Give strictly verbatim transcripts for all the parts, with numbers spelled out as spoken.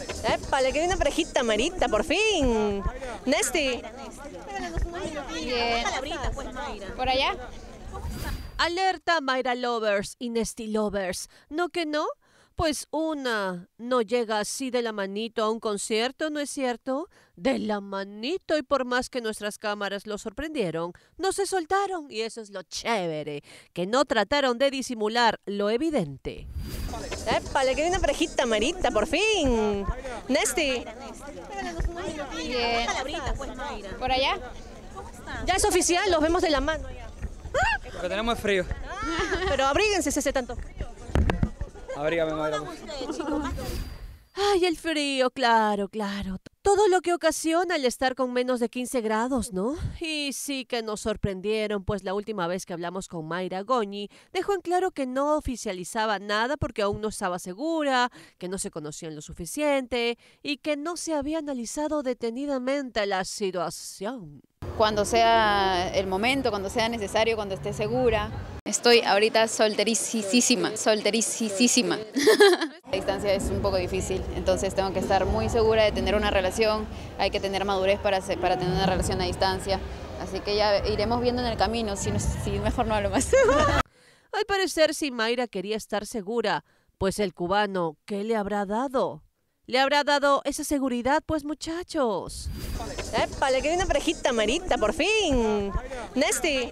Épale, que viene una parejita, Marita, por fin. Nesty. Bien. ¿Por allá? Alerta Mayra Lovers y Nesty Lovers. ¿No que no? Pues una no llega así de la manito a un concierto, ¿no es cierto? De la manito, y por más que nuestras cámaras lo sorprendieron, no se soltaron, y eso es lo chévere, que no trataron de disimular lo evidente. Épale, que viene una parejita, Marita, por fin. Nesty. Bien. ¿Por allá? Ya es oficial, los vemos de la mano ya. Lo que tenemos es frío. Pero abríguense si hace tanto. Abrígame, Mayra. Ay, el frío, claro, claro. Todo lo que ocasiona el estar con menos de quince grados, ¿no? Y sí que nos sorprendieron, pues la última vez que hablamos con Mayra Goñi dejó en claro que no oficializaba nada porque aún no estaba segura, que no se conocían lo suficiente y que no se había analizado detenidamente la situación. Cuando sea el momento, cuando sea necesario, cuando esté segura. Estoy ahorita soltericísima, soltericísima. La distancia es un poco difícil, entonces tengo que estar muy segura de tener una relación, hay que tener madurez para, hacer, para tener una relación a distancia, así que ya iremos viendo en el camino, si, no, si mejor no hablo más. Al parecer, si Mayra quería estar segura, pues el cubano, ¿qué le habrá dado? ¿Le habrá dado esa seguridad, pues, muchachos? Épale, que viene una parejita, Marita, por fin. Nesty.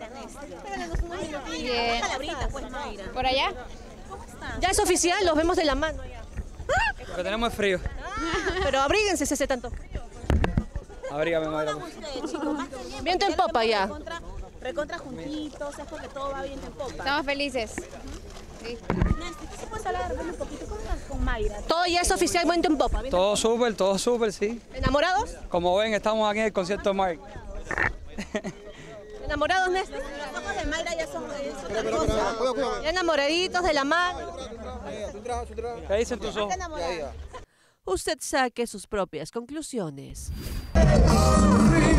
Bien. ¿Por allá? Ya es oficial, los vemos de la mano ya. Lo que tenemos es frío. Pero abríguense si hace tanto. Abrígame, Mayra. Viento en popa ya. Recontra juntitos, es porque todo va bien en popa. Estamos felices. Sí. ¿Qué puedes hablar un poquito? ¿Cómo estás con Mayra? Todo ya es oficial, viento en popa. Todo súper, todo súper, sí. ¿Enamorados? Como ven, estamos aquí en el concierto de Mark. ¿Enamorados, Nesty? Los ojos de Mayra ya son otra cosa. Ya enamoraditos de la mano. ¿Qué dicen tus ojos? Usted saque sus propias conclusiones. Río.